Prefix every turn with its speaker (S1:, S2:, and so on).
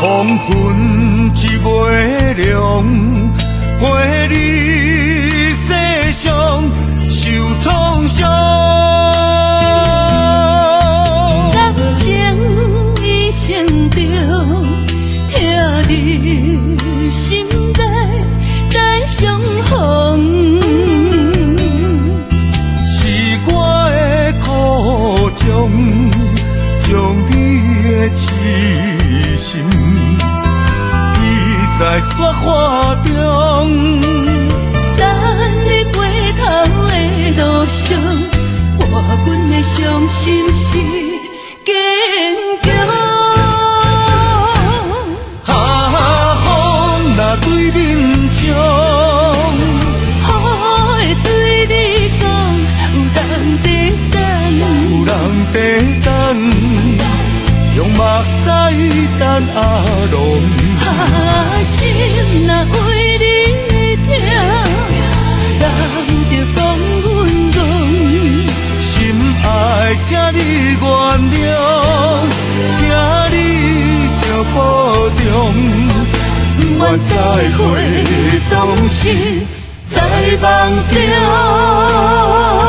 S1: 黄昏一月亮，陪你世上受创伤。
S2: 感情已成重，疼你心内咱相逢。
S1: 是我的苦衷，将你的痴心记在雪花中。
S2: 等你回头的路上，我阮的伤心是坚强。
S1: 风若对面冲，
S2: 雨会对你讲，有人在等，
S1: 有人在等，用目屎等阿龙。
S2: 心若为你痛，人着讲阮戆。
S1: 心爱，请你原谅，请你着保重。不愿再会，总是在梦中。